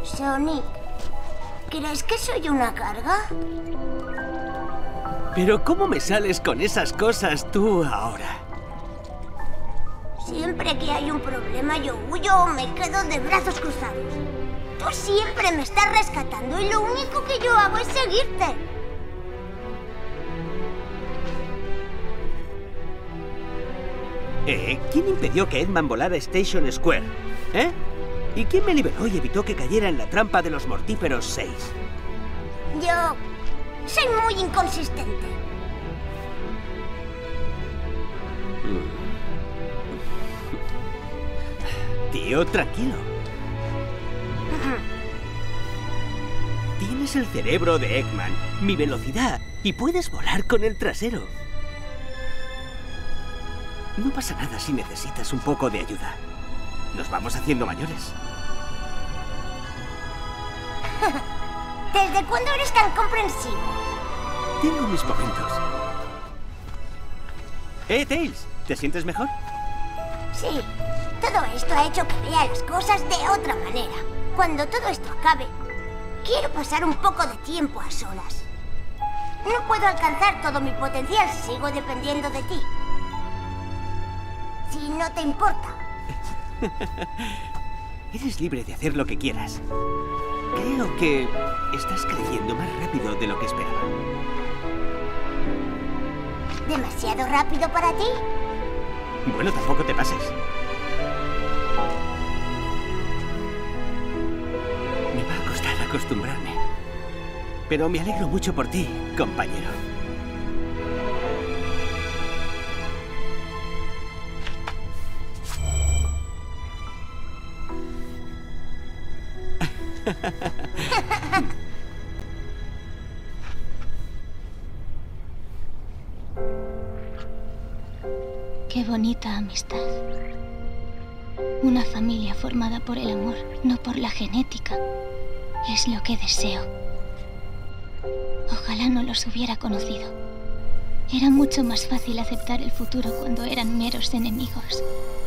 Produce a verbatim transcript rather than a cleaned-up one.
Sonic, ¿crees que soy una carga? Pero ¿cómo me sales con esas cosas tú ahora? Siempre que hay un problema yo huyo o me quedo de brazos cruzados. Tú siempre me estás rescatando y lo único que yo hago es seguirte. Eh, ¿quién impidió que Eggman volara Station Square? ¿Eh? ¿Y quién me liberó y evitó que cayera en la trampa de los mortíferos seis? Yo soy muy inconsistente. Tío, tranquilo. Tienes el cerebro de Eggman, mi velocidad, y puedes volar con el trasero. No pasa nada si necesitas un poco de ayuda. Nos vamos haciendo mayores. ¿Desde cuándo eres tan comprensivo? Tengo mis momentos. ¡Eh, Tails! ¿Te sientes mejor? Sí. Todo esto ha hecho que vea las cosas de otra manera. Cuando todo esto acabe, quiero pasar un poco de tiempo a solas. No puedo alcanzar todo mi potencial si sigo dependiendo de ti. Si no te importa. Eres libre de hacer lo que quieras. Creo que estás creciendo más rápido de lo que esperaba. ¿Demasiado rápido para ti? Bueno, tampoco te pases. Me va a costar acostumbrarme. Pero me alegro mucho por ti, compañero. Qué bonita amistad. Una familia formada por el amor, no por la genética. Es lo que deseo. Ojalá no los hubiera conocido. Era mucho más fácil aceptar el futuro cuando eran meros enemigos.